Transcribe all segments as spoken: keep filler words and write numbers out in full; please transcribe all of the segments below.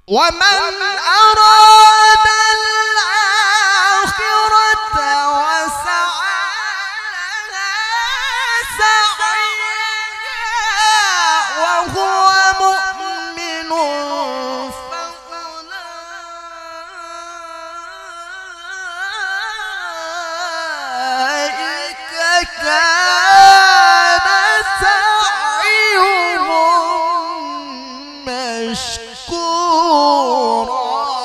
ومن أراد الآخرة وسعى لها سعيها وهو مؤمن فأولئك كان سعيهم مشكورا.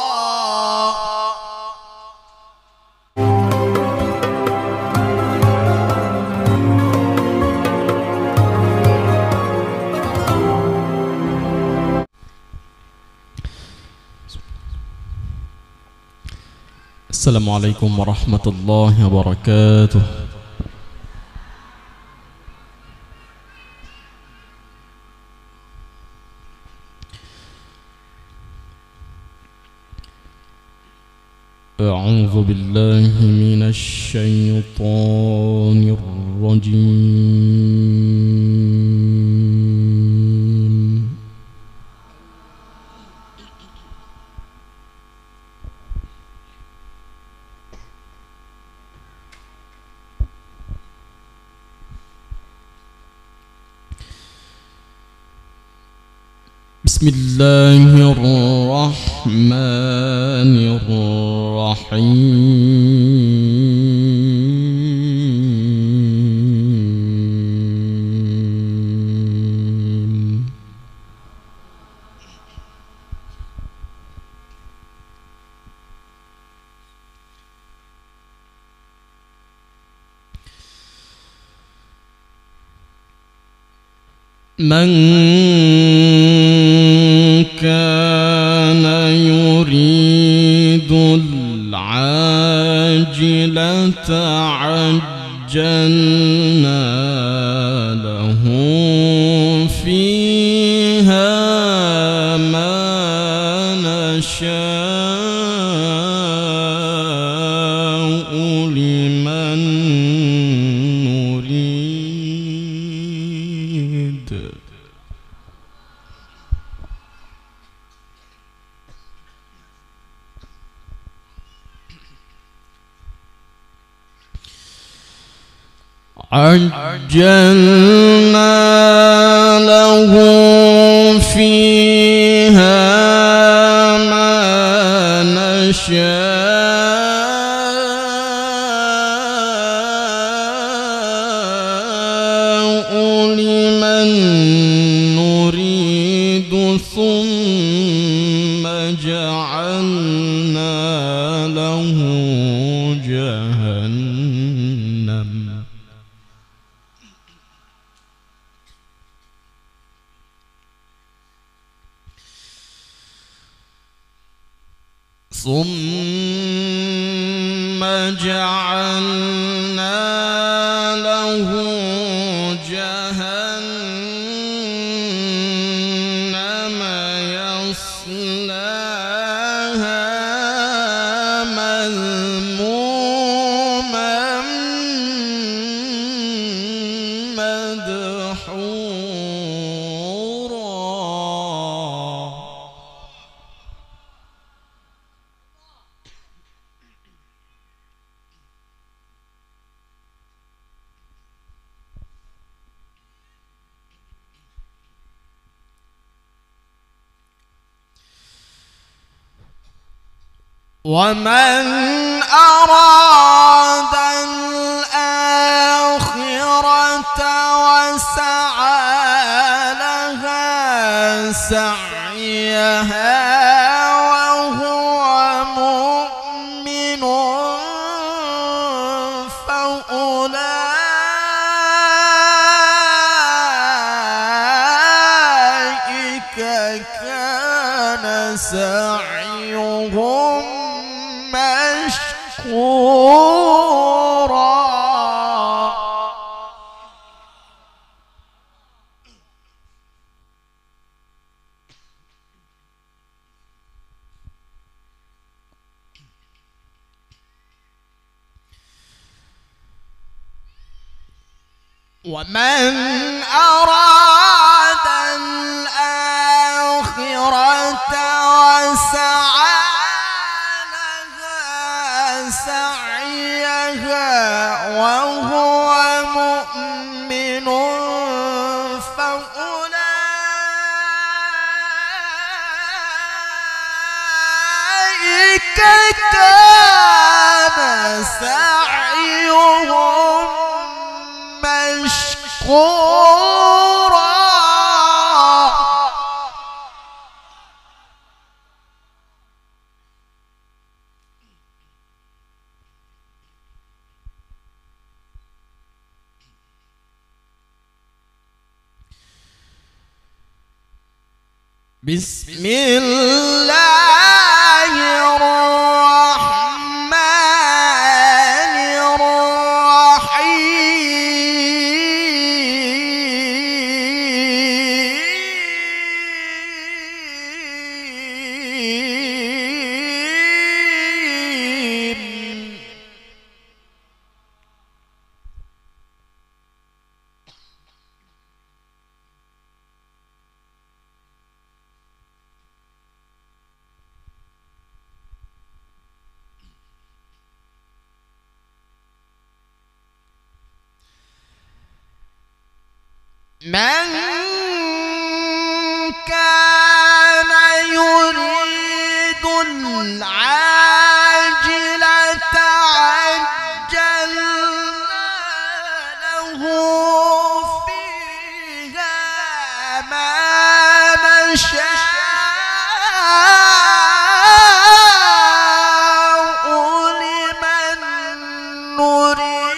السلام عليكم ورحمة الله وبركاته. أعوذ بالله من الشيطان الرجيم. بسم الله الرحمن الرحيم. من كان يريد العاجلة عجلنا له فيها ما نشاء لمن نريد. عجلنا له فيها ما نشاء لمن نريد ثم جعلنا له جهنم ثم جعلنا له جهنم يصلاها مذموما مدحورا. ومن أراد الآخرة وسعى لها سعيها وهو مؤمن فأولئك كان سعيهم مشكورا. ومن أراد الآخرة كان سعيهم مشكورا بسم الله الرحمن الرحيم من كان يريد العاجلة عجلنا له فيها ما نشاء لمن نريد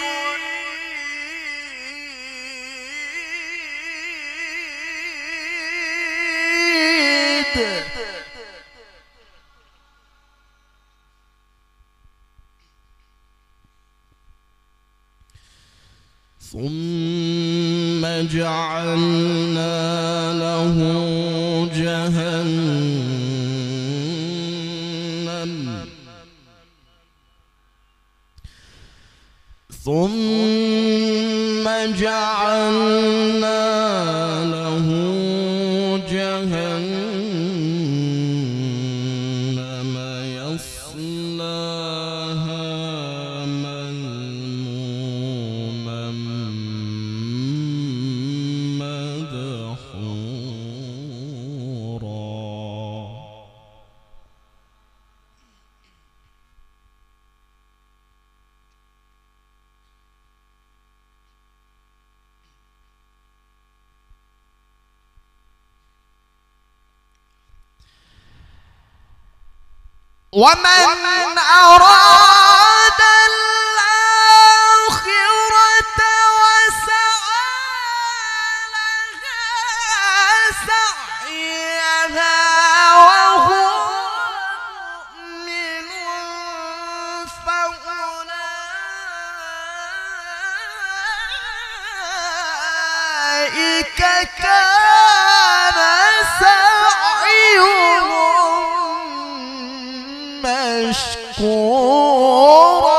ثم جعلنا له جهنم ثم جعلنا له جهنم يصلاها مذموما مدحورا ومن أراد الآخرة وسعى لها سعيها وهو مؤمن فأولئك كان سعيهم مشكورا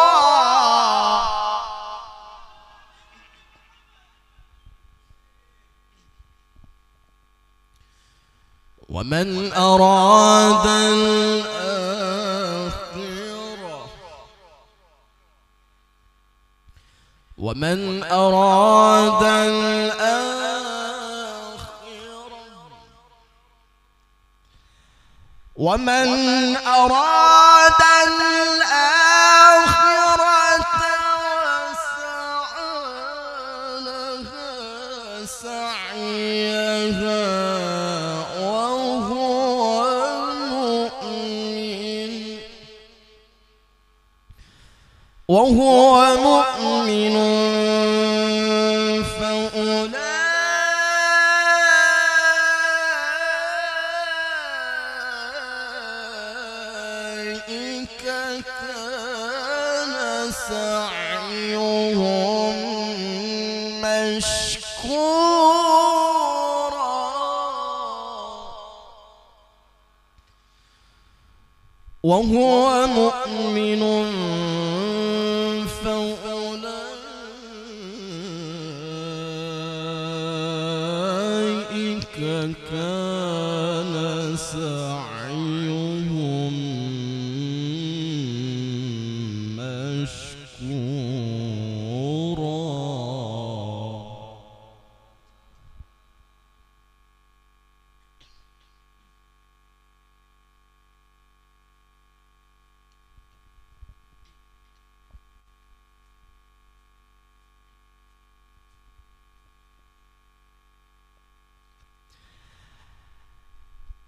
ومن أراد الآخرة ومن أراد الآخرة ومن أراد الآخرة وسعى لها سعيها وهو مؤمن وهو مؤمن فأولئك كان سعيهم مشكورا وهو مؤمن فأولئك كان سعيهم مشكورا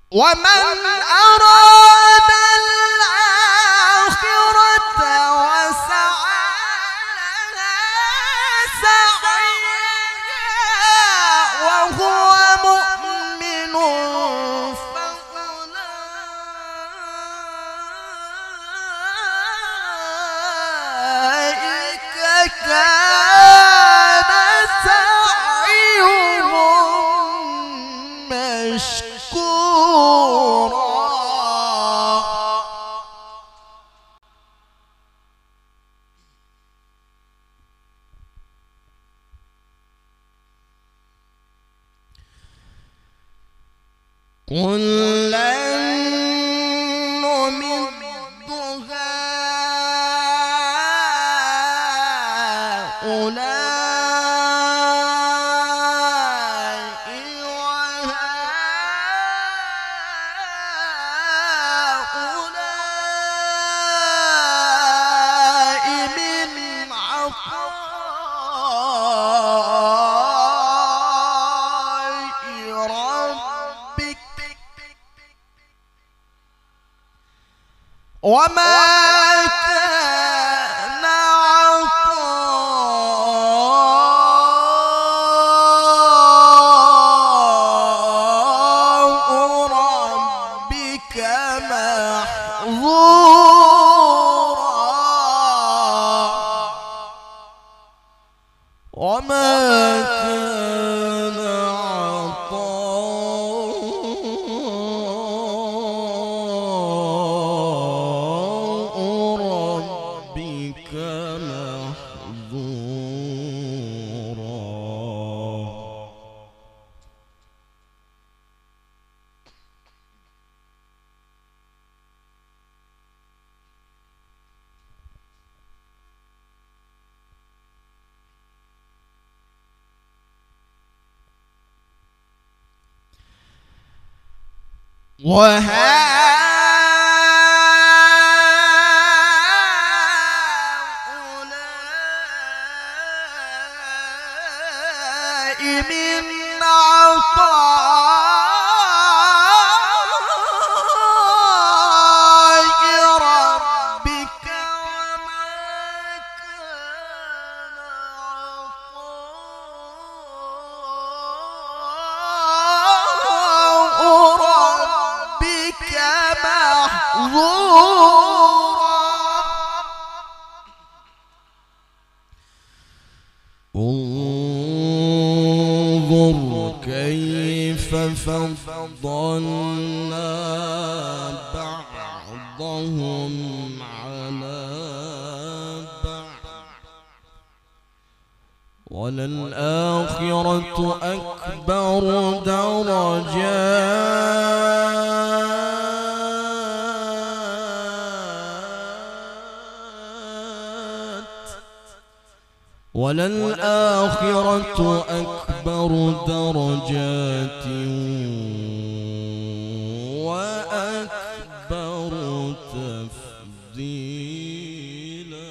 ومن أراد الآخرة وسعى لها سعيها وهو مؤمن فأولئك كان سعيهم مشكورا. كلا نمد هؤلاء وهؤلاء من عطاء ربك وما كان عطاء ربك محظورا. وما كان عطاء ربك محظورا. وهؤلاء من عطاء ربك وما كان عطاء ربك محظورا. انظر كيف فضلنا بعضهم على بعض وللآخرة أكبر درجات وللآخرة أكبر درجات وأكبر تفضيلا.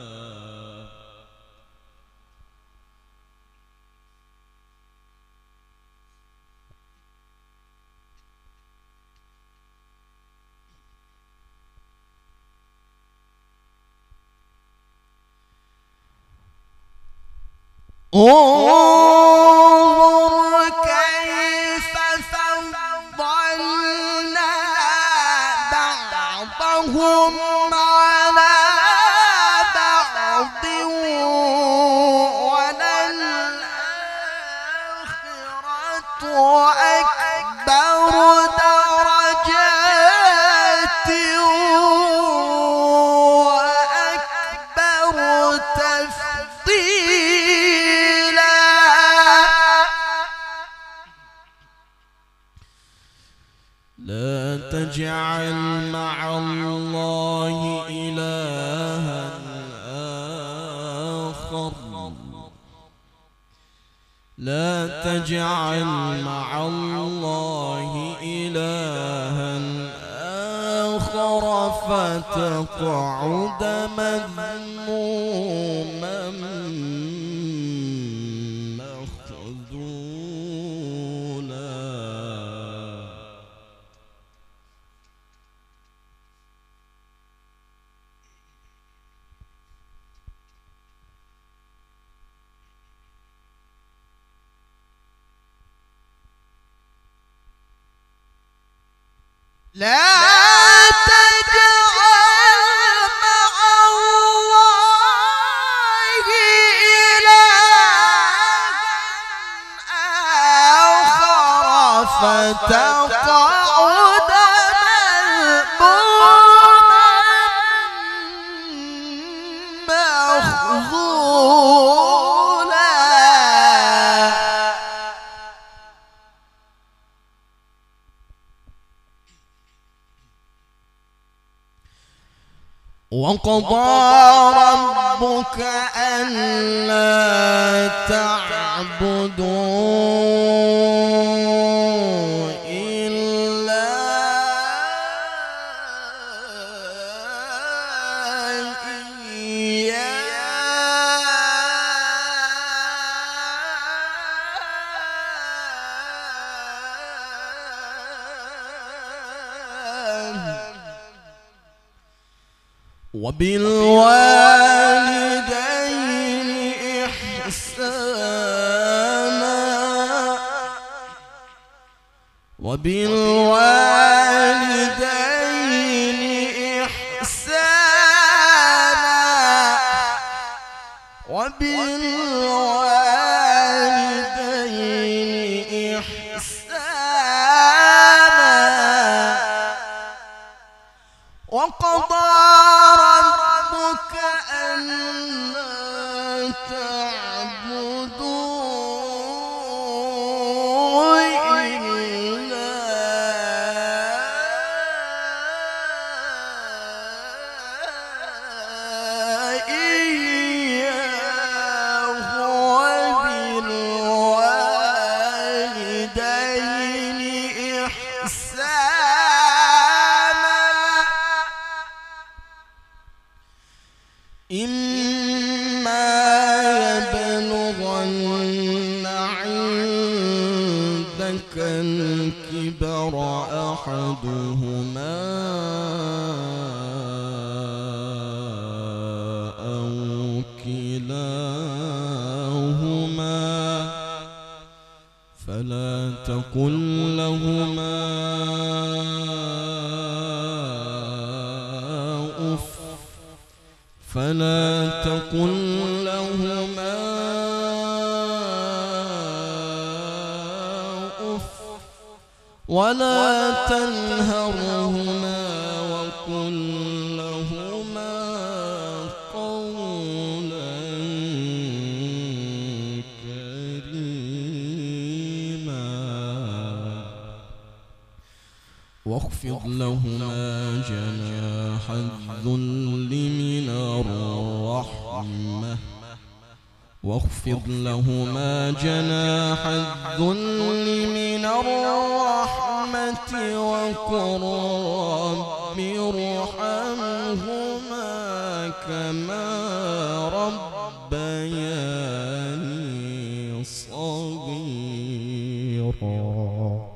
انظر كيف فضلنا بعضهم على بعض وللآخرة أكبر درجات وأكبر تفضيلا. لا تجعل مع الله إلها آخر لا تجعل مع الله إلها آخر فتقعد مذموما مخذولا. فتقعد مذموما مخذولا. وقضى ربك ألا تعبدوا إلا إياه وبالوالدين إحسانا وبالوالدين إحسانا وبالوالدين إحسانا. وقضى ربك ألا تعبدوا إلا إياه وبالوالدين إحسانا. إما يبلغن عندك الكبر أحدهما أو كلاهما فلا تقل لهما أف فلا تقل لهما أف ولا تنهرهما وقل لهما قولا كريما. واخفض لهما جناح الذل من الرحمة واخفض لهما جناح الذل من الرحمة وقل رب ارحمهما كما ربياني صغيرا.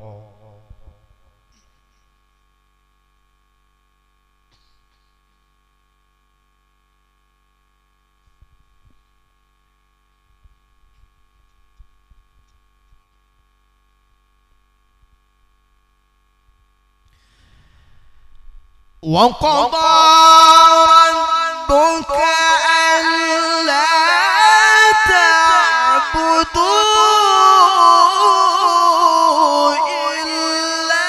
وقضى ربك ألا تعبدوا إلا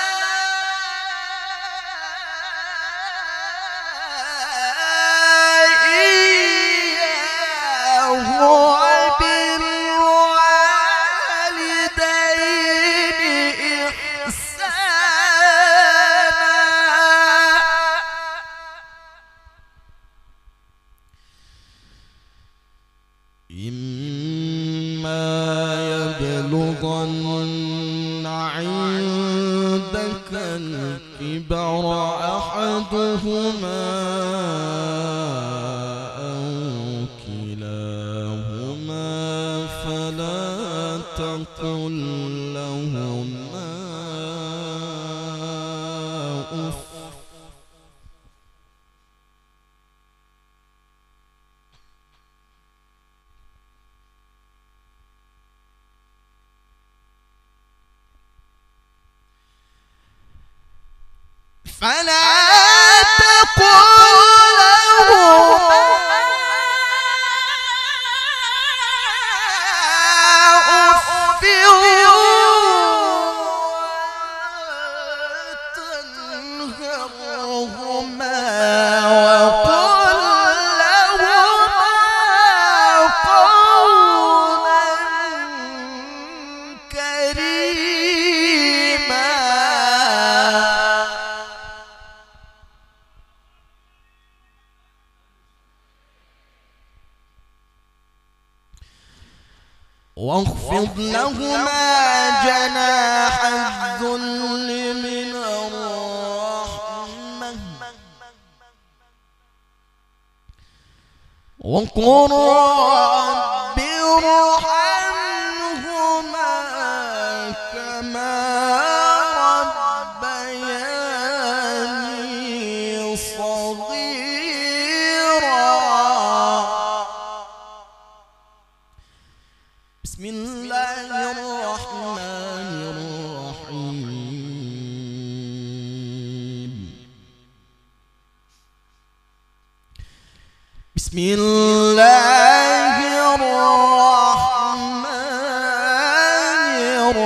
إياه وبالوالدين إحسانا. إما يبلغن عندك الكبر أحدهما أو كلاهما فلا تقل لهما أف واخفض لهما جناح الذل من الرحمة وقل رب ارحمهما كما ربياني صغيرا. بسم الله الرحمن الرحيم. بسم الله الرحمن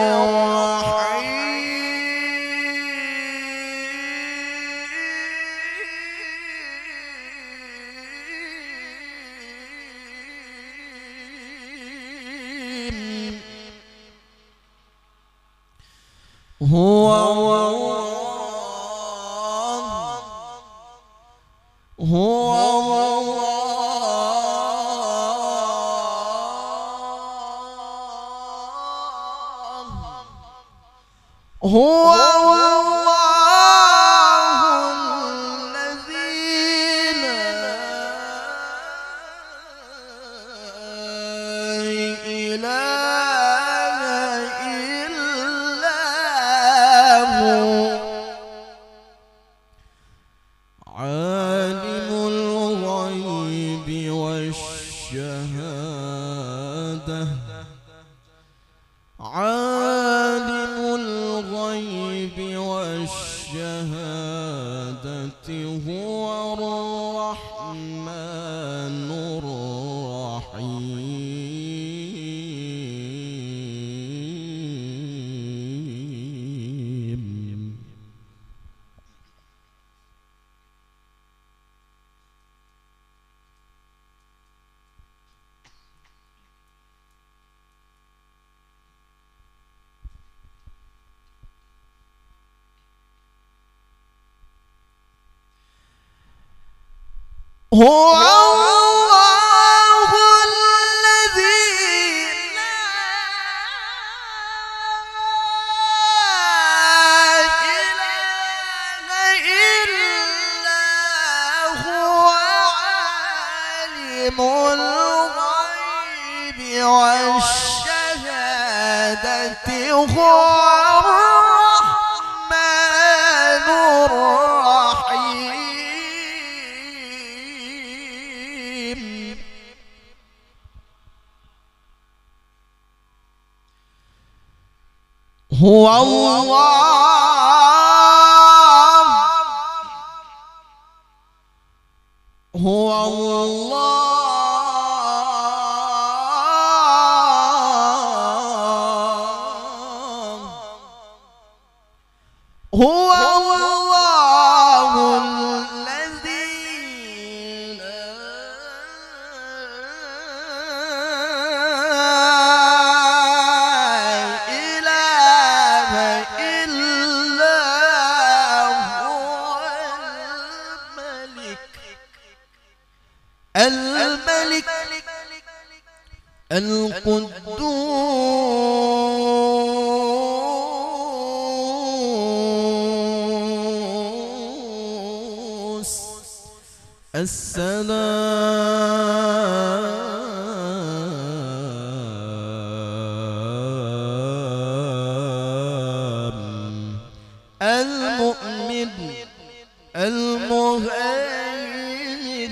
الرحيم. هو هو هو الله الذي لا إله إلا هو عالم الغيب والشهادة عالم الغيب والشهادة هو الرحمن الرحيم. هو الله الذي لا إله إلا هو عالم الغيب والشهادة هو الرحمن الرحيم. هو الله هو الله هو الله الذي لا إله إلا هو الملك الملك القدوس السلام المؤمن المهيمن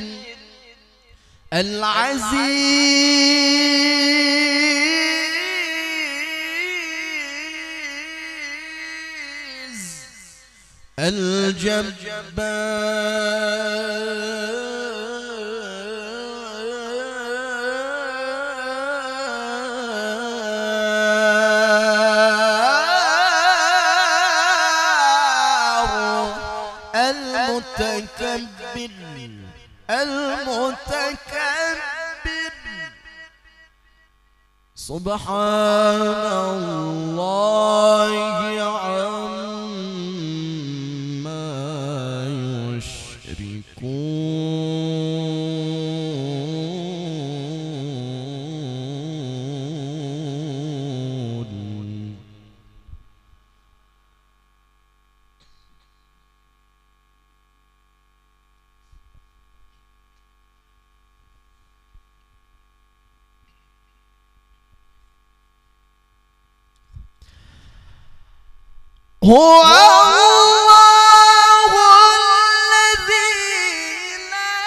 العزيز المتكبر المتكبر سبحان الله عما يشركون. هو الله الذي لا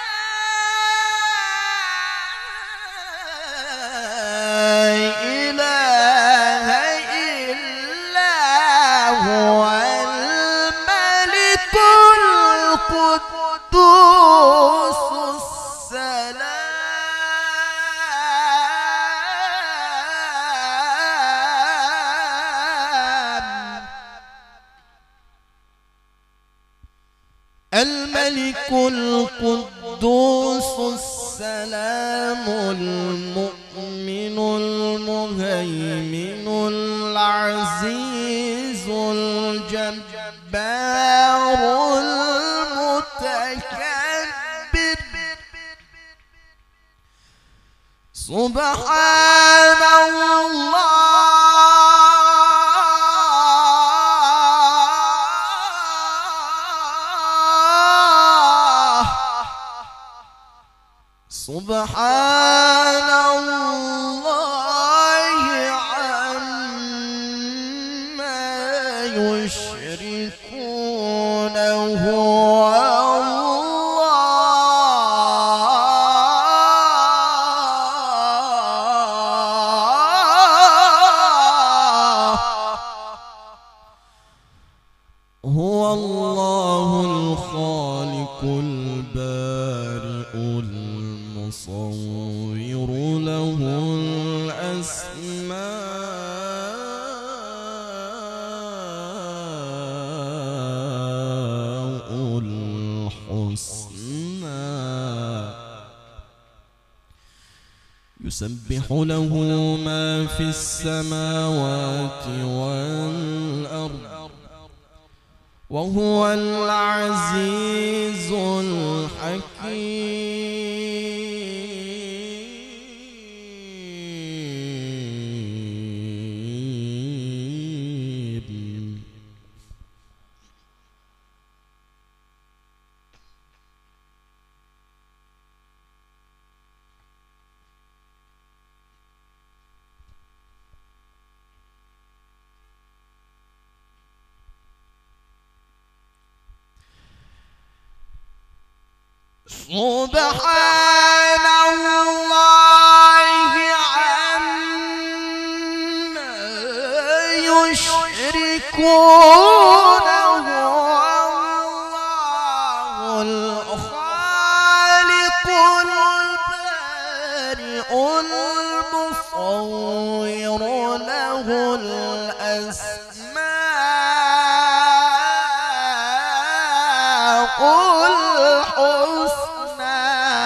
إله إلا هو الملك القدوس السلام الملك القدوس السلام المؤمن المهيمن العزيز الجبار المتكبر سبحان الله سبحان الله عما يشركون. هو الله هو الله الخالق البارئ المصور له الأسماء الحسنى يسبح له ما في السماوات والأرض وهو العزيز الحكيم. سبحان الله عما يشركون. هو الله الخالق البارئ المصور له الأسماء الحسنى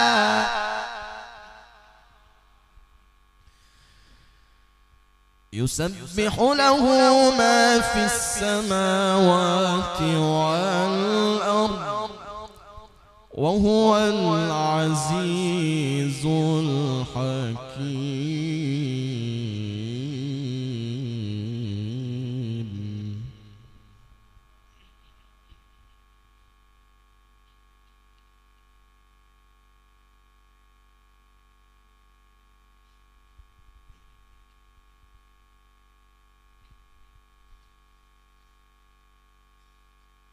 يسبح له ما في السماوات والأرض وهو العزيز الحكيم.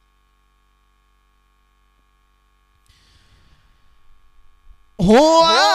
هو